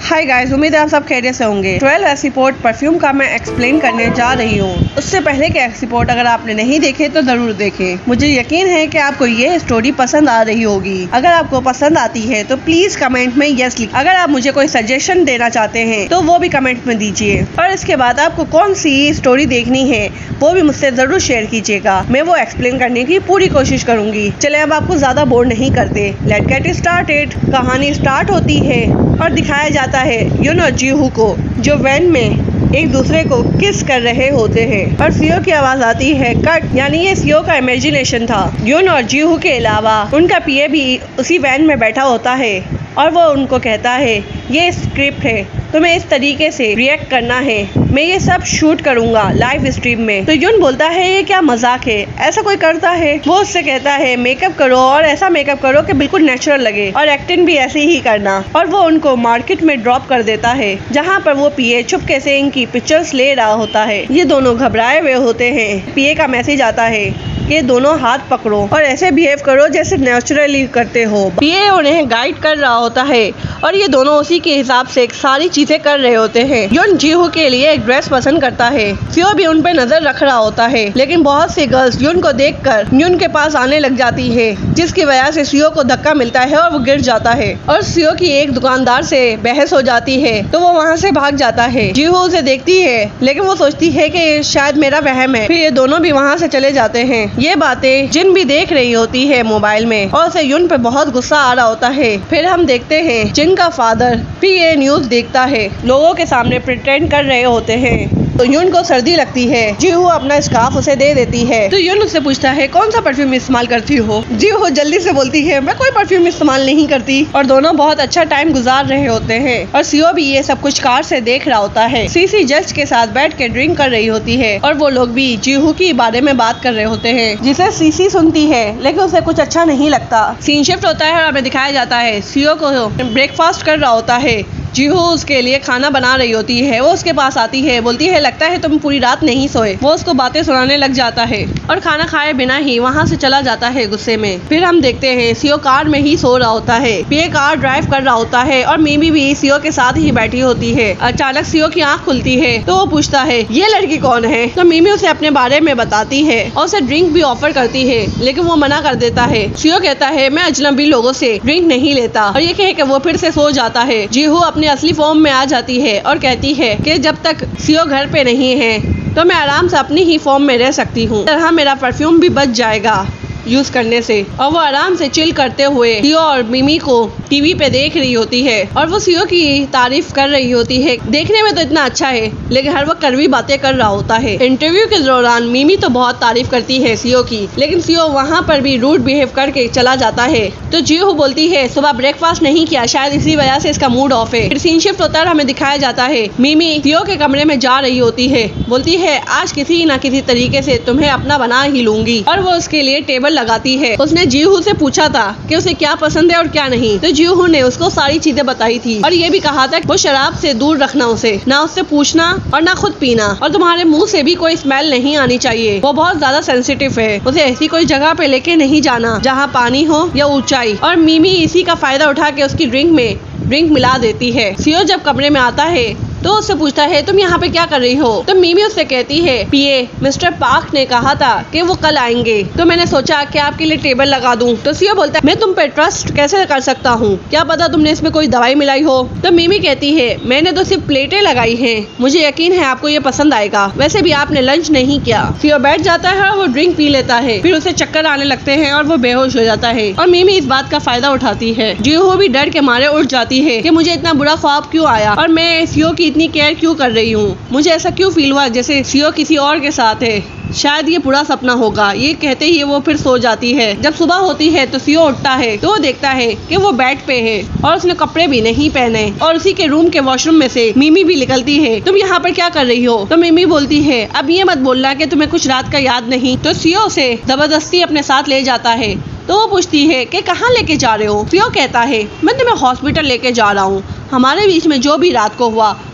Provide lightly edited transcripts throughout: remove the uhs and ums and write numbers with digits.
Hi guys, उम्मीद है आप सब खैरियत से होंगे। 12 एक्सपोर्ट परफ्यूम का मैं एक्सप्लेन करने जा रही हूँ। उससे पहले के एक्सपोर्ट अगर आपने नहीं देखे तो जरूर देखें। मुझे यकीन है कि आपको ये स्टोरी पसंद आ रही होगी। अगर आपको पसंद आती है तो प्लीज कमेंट में यस लिख। अगर आप मुझे कोई सजेशन देना चाहते हैं तो वो भी कमेंट में दीजिए। और इसके बाद आपको कौन सी स्टोरी देखनी है वो भी मुझसे जरूर शेयर कीजिएगा। मैं वो एक्सप्लेन करने की पूरी कोशिश करूंगी। चले अब आपको ज्यादा बोर नहीं करते, लेट्स गेट स्टार्टेड। कहानी स्टार्ट होती है और दिखाया जाता है यून और जीहू को जो वैन में एक दूसरे को किस कर रहे होते हैं और सीओ की आवाज आती है कट। यानी ये सीओ का इमेजिनेशन था। यून और जीहू के अलावा उनका पीए भी उसी वैन में बैठा होता है और वो उनको कहता है ये स्क्रिप्ट है, तुम्हें इस तरीके से रिएक्ट करना है, मैं ये सब शूट करूंगा लाइव स्ट्रीम में। तो यून बोलता है ये क्या मजाक है, ऐसा कोई करता है? वो उससे कहता है मेकअप करो और ऐसा मेकअप करो कि बिल्कुल नेचुरल लगे और एक्टिंग भी ऐसी ही करना। और वो उनको मार्केट में ड्रॉप कर देता है जहाँ पर वो पीए चुपके से इनकी पिक्चर्स ले रहा होता है। ये दोनों घबराए हुए होते हैं। पीए का मैसेज आता है ये दोनों हाथ पकड़ो और ऐसे बिहेव करो जैसे नेचुरली करते हो। पीए उन्हें गाइड कर रहा होता है और ये दोनों उसी के हिसाब से सारी चीजें कर रहे होते हैं। यून जीहू के लिए एक ड्रेस पसंद करता है। सीओ भी उन पे नजर रख रहा होता है, लेकिन बहुत सी गर्ल्स यून को देखकर यून के पास आने लग जाती है, जिसकी वजह से सीओ को धक्का मिलता है और वो गिर जाता है और सीओ की एक दुकानदार से बहस हो जाती है तो वो वहाँ से भाग जाता है। जीहू उसे देखती है लेकिन वो सोचती है कि शायद मेरा वहम है। फिर ये दोनों भी वहाँ से चले जाते हैं। ये बातें जिन भी देख रही होती है मोबाइल में और उसे यून पे बहुत गुस्सा आ रहा होता है। फिर हम देखते हैं जिन का फादर भी ये न्यूज देखता है, लोगों के सामने प्रिटेंड कर रहे होते हैं। तो यून को सर्दी लगती है। जीहू अपना स्कार्फ उसे दे देती है तो यून उससे पूछता है कौन सा परफ्यूम इस्तेमाल करती हो? जीहू जल्दी से बोलती है मैं कोई परफ्यूम इस्तेमाल नहीं करती। और दोनों बहुत अच्छा टाइम गुजार रहे होते हैं और सीओ भी ये सब कुछ कार से देख रहा होता है। सीसी जस्ट के साथ बैठ के ड्रिंक कर रही होती है और वो लोग भी जीहू के बारे में बात कर रहे होते हैं, जिसे सीसी सुनती है लेकिन उसे कुछ अच्छा नहीं लगता। सीन शिफ्ट होता है और हमें दिखाया जाता है सीओ को ब्रेकफास्ट कर रहा होता है। जीहू उसके लिए खाना बना रही होती है। वो उसके पास आती है, बोलती है लगता है तुम पूरी रात नहीं सोए। वो उसको बातें सुनाने लग जाता है और खाना खाए बिना ही वहाँ से चला जाता है गुस्से में। फिर हम देखते हैं सीओ कार में ही सो रहा होता है। पीए कार ड्राइव कर रहा होता है और मीमी भी सीओ के साथ ही बैठी होती है। अचानक सीओ की आँख खुलती है तो वो पूछता है ये लड़की कौन है? तो मीमी उसे अपने बारे में बताती है और उसे ड्रिंक भी ऑफर करती है, लेकिन वो मना कर देता है। सीओ कहता है मैं अजनबी लोगों से ड्रिंक नहीं लेता और ये कह के वो फिर से सो जाता है। जीहू अपने असली फॉर्म में आ जाती है और कहती है कि जब तक सीओ घर पे नहीं है तो मैं आराम से अपनी ही फॉर्म में रह सकती हूँ। तरह मेरा परफ्यूम भी बच जाएगा यूज करने से। और वो आराम से चिल करते हुए सीओ और मिमी को टीवी पे देख रही होती है और वो सीओ की तारीफ कर रही होती है। देखने में तो इतना अच्छा है लेकिन हर वक्त कड़वी बातें कर रहा होता है। इंटरव्यू के दौरान मिमी तो बहुत तारीफ करती है सीओ की, लेकिन सीओ वहाँ पर भी रूड बिहेव करके चला जाता है। तो जीहू बोलती है सुबह ब्रेकफास्ट नहीं किया, शायद इसी वजह से इसका मूड ऑफ है। फिर सीन शिफ्ट होता है, हमें दिखाया जाता है मिमी सीओ के कमरे में जा रही होती है, बोलती है आज किसी न किसी तरीके से तुम्हें अपना बना ही लूंगी। और वो उसके लिए टेबल लगाती है। उसने जीहू से पूछा था कि उसे क्या पसंद है और क्या नहीं, तो जीहू ने उसको सारी चीजें बताई थी और ये भी कहा था वो शराब से दूर रखना, उसे ना उससे पूछना और ना खुद पीना, और तुम्हारे मुंह से भी कोई स्मेल नहीं आनी चाहिए, वो बहुत ज्यादा सेंसिटिव है। उसे ऐसी कोई जगह पे लेके नहीं जाना जहाँ पानी हो या ऊंचाई। और मिमी इसी का फायदा उठा के उसकी ड्रिंक में ड्रिंक मिला देती है। सीओ जब कमरे में आता है तो उससे पूछता है तुम यहाँ पे क्या कर रही हो? तो मिमी उससे कहती है पीए मिस्टर पार्क ने कहा था कि वो कल आएंगे, तो मैंने सोचा कि आपके लिए टेबल लगा दूं। तो सीओ बोलता है मैं तुम पे ट्रस्ट कैसे कर सकता हूँ, क्या पता तुमने इसमें कोई दवाई मिलाई हो। तो मिमी कहती है मैंने तो सिर्फ प्लेटें लगाई हैं, मुझे यकीन है आपको ये पसंद आएगा, वैसे भी आपने लंच नहीं किया। सीओ बैठ जाता है और वो ड्रिंक पी लेता है। फिर उसे चक्कर आने लगते हैं और वो बेहोश हो जाता है और मिमी इस बात का फायदा उठाती है। जीहू भी डर के मारे उठ जाती है कि मुझे इतना बुरा ख्वाब क्यों आया और मैं सीओ की इतनी केयर क्यों कर रही हूँ, मुझे ऐसा क्यों फील हुआ जैसे सीओ किसी और के साथ है, शायद ये बुरा सपना होगा। ये कहते ही वो फिर सो जाती है। जब सुबह होती है तो सीओ उठता है तो वो देखता है कि वो बेड पे है और उसने कपड़े भी नहीं पहने और उसी के रूम के वॉशरूम में से मिमी भी निकलती है। तुम यहाँ पर क्या कर रही हो? तो मिमी बोलती है अब ये मत बोलना कि तुम्हें कुछ रात का याद नहीं। तो सीओ उसे जबरदस्ती अपने साथ ले जाता है। तो वो पूछती है कि कहाँ लेके जा रहे हो? सीओ कहता है मैं तुम्हें हॉस्पिटल लेके जा रहा हूँ, हमारे बीच में जो भी रात को हुआ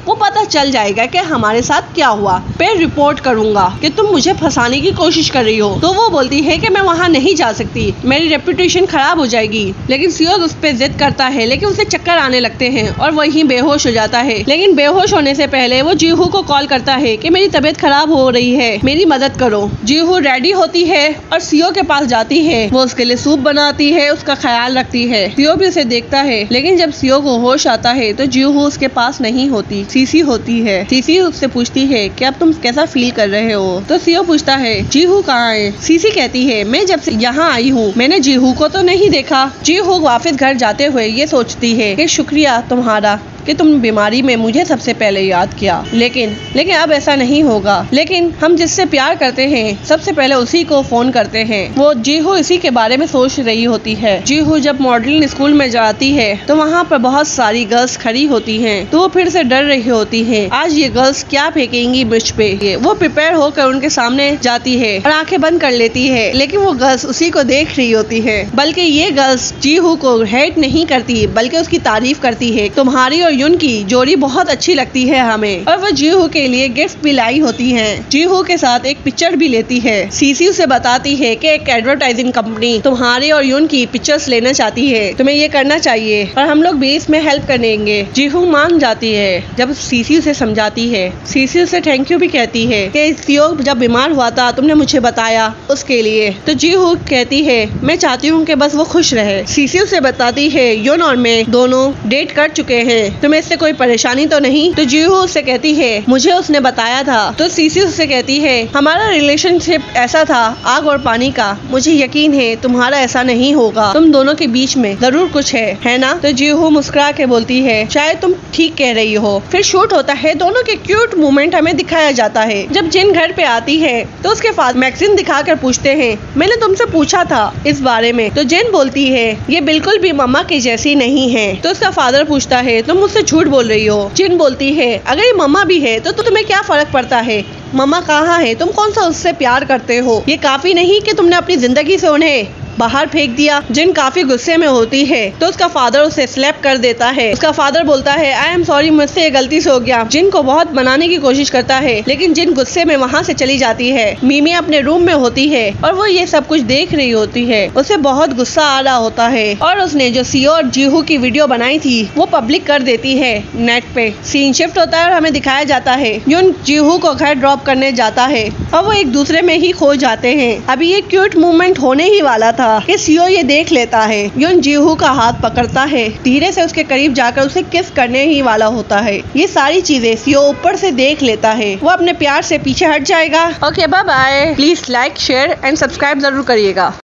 वो पता चल जाएगा कि हमारे साथ क्या हुआ। फिर रिपोर्ट करूंगा कि तुम मुझे फंसाने की कोशिश कर रही हो। तो वो बोलती है कि मैं वहाँ नहीं जा सकती, मेरी रेपुटेशन खराब हो जाएगी। लेकिन सियो उस पर जिद करता है, लेकिन उसे चक्कर आने लगते हैं और वही बेहोश हो जाता है। लेकिन बेहोश होने से पहले वो जीहू को कॉल करता है कि मेरी तबीयत खराब हो रही है, मेरी मदद करो। जीहू रेडी होती है और सियो के पास जाती है। वो उसके लिए सूप बनाती है, उसका ख्याल रखती है। सियो भी उसे देखता है, लेकिन जब सियो को होश आता है तो जीहू उसके पास नहीं होती, सीसी होती है। सीसी उससे पूछती है कि अब तुम कैसा फील कर रहे हो। तो सियो पूछता है जीहू कहाँ है। सीसी कहती है मैं जब से यहाँ आई हूँ मैंने जीहू को तो नहीं देखा। जीहू वापस घर जाते हुए ये सोचती है कि शुक्रिया तुम्हारा कि तुम बीमारी में मुझे सबसे पहले याद किया, लेकिन अब ऐसा नहीं होगा। लेकिन हम जिससे प्यार करते हैं सबसे पहले उसी को फोन करते हैं। वो जीहू इसी के बारे में सोच रही होती है। जीहू जब मॉडलिंग स्कूल में जाती है तो वहाँ पर बहुत सारी गर्ल्स खड़ी होती हैं, तो वो फिर से डर रही होती है आज ये गर्ल्स क्या फेंकेंगी मुझ पे। वो प्रिपेयर होकर उनके सामने जाती है और आंखें बंद कर लेती है, लेकिन वो गर्ल्स उसी को देख रही होती है। बल्कि ये गर्ल्स जीहू को हेट नहीं करती बल्कि उसकी तारीफ करती है। तुम्हारी और युन की जोड़ी बहुत अच्छी लगती है हमें। और वो जीहू के लिए गिफ्ट भी लाई होती हैं। जीहू के साथ एक पिक्चर भी लेती है। सीसी उसे बताती है कि एक एडवर्टाइजिंग कंपनी तुम्हारी और युन की पिक्चर्स लेना चाहती है, तुम्हें ये करना चाहिए और हम लोग भी इसमें हेल्प करेंगे। जीहू मान जाती है। जब सीसी उसे समझाती है, सीसी उसे थैंक यू भी कहती है कि सियो जब बीमार हुआ था तुमने मुझे बताया उसके लिए। तो जीहू कहती है मैं चाहती हूँ कि बस वो खुश रहे। सीसी उसे बताती है युन और मैं दोनों डेट कर चुके हैं, तुम्हें इससे कोई परेशानी तो नहीं। तो जीहू उससे कहती है मुझे उसने बताया था। तो सीसी उससे कहती है हमारा रिलेशनशिप ऐसा था आग और पानी का, मुझे यकीन है तुम्हारा ऐसा नहीं होगा, तुम दोनों के बीच में जरूर कुछ है ना। तो जीहू मुस्कुरा के बोलती है शायद तुम ठीक कह रही हो। फिर शूट होता है, दोनों के क्यूट मोमेंट हमें दिखाया जाता है। जब जिन घर पे आती है तो उसके फादर मैगजीन दिखाकर पूछते हैं मैंने तुमसे पूछा था इस बारे में। तो जिन बोलती है ये बिल्कुल भी मम्मा की जैसी नहीं है। तो उसका फादर पूछता है तुम मुझसे झूठ बोल रही हो। जिन बोलती है अगर ये मम्मा भी है तो तुम्हें क्या फर्क पड़ता है, मम्मा कहाँ है, तुम कौन सा उससे प्यार करते हो, ये काफी नहीं कि तुमने अपनी जिंदगी से उन्हें बाहर फेंक दिया। जिन काफी गुस्से में होती है तो उसका फादर उसे स्लैप कर देता है। उसका फादर बोलता है आई एम सॉरी, मुझसे ये गलती से हो गया। जिन को बहुत मनाने की कोशिश करता है, लेकिन जिन गुस्से में वहाँ से चली जाती है। मिमी अपने रूम में होती है और वो ये सब कुछ देख रही होती है। उसे बहुत गुस्सा आ रहा होता है और उसने जो सियो और जीहू की वीडियो बनाई थी वो पब्लिक कर देती है नेट पे। सीन शिफ्ट होता है और हमें दिखाया जाता है युन जीहू को घर ड्रॉप करने जाता है और वो एक दूसरे में ही खो जाते हैं। अभी ये क्यूट मूवमेंट होने ही वाला था कि सियो ये देख लेता है। युन जीहू का हाथ पकड़ता है, धीरे से उसके करीब जाकर उसे किस करने ही वाला होता है। ये सारी चीजें सियो ऊपर से देख लेता है। वो अपने प्यार से पीछे हट जाएगा। Okay bye bye. Please like share and subscribe जरूर करिएगा।